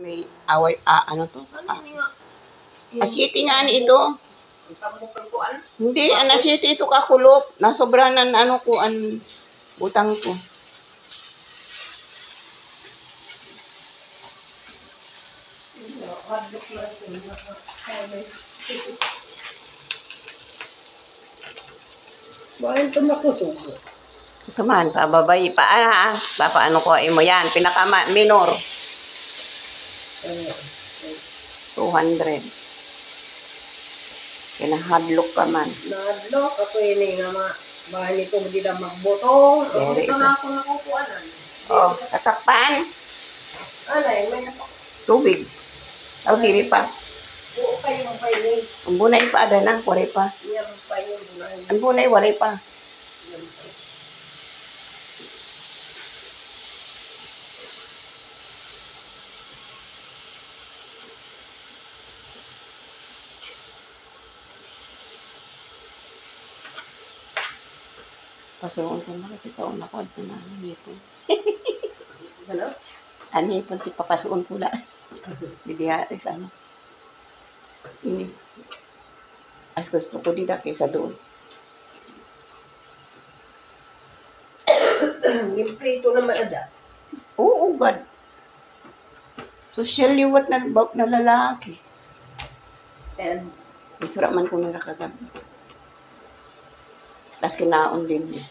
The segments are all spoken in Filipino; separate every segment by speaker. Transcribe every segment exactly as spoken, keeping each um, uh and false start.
Speaker 1: May away, ah, ano to? Ah, asyete nga ni ito. Hindi, ang asyete ito kakulop. Nasobra na ano ko, ang utang ko.
Speaker 2: Bakit ito makusog?
Speaker 1: Kaman, pababay pa, ah, papa, ano ko, mo yan, pinaka minor. two hundred. Kinahadlok ka man.
Speaker 2: Nahadlok, ako yun nga ma, bahay nito, hindi na magbotong.
Speaker 1: Dere
Speaker 2: Ito
Speaker 1: ito.
Speaker 2: na ako nakukuhanan.
Speaker 1: Oh, tatakpan.
Speaker 2: Ano eh, may napak.
Speaker 1: Tubig. Aw, diri pa.
Speaker 2: Buo kayo ang painin.
Speaker 1: Ang bunay pa, ada na, wari pa.
Speaker 2: Yan ang painin. bunahin.
Speaker 1: Ang bunay, wari pa.
Speaker 2: Yan pa.
Speaker 1: Pasuon ko na, kasi taon ako, ito na, anipon.
Speaker 2: Ano?
Speaker 1: Anipon, ti papasuon ko na. Hindi hatis, ano. Ini. As gusto ko dito kaysa doon.
Speaker 2: Yung prito naman ada.
Speaker 1: Oo, God. Social liwat na, na lalaki.
Speaker 2: And
Speaker 1: Isura man ko nila kagabi. Tapos kinaon din niya.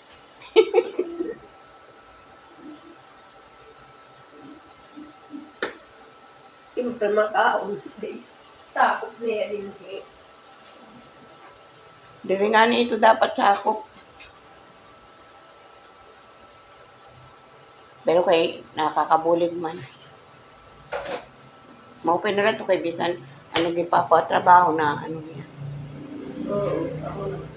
Speaker 2: siyempre makaon. Sakop niya din siya.
Speaker 1: Diri nga ni ito dapat sakop. Pero kay nakakabulig man. Maupay na lang ito kay bisan ano gipapatrabaho na ano yan.
Speaker 2: Oo, ako na.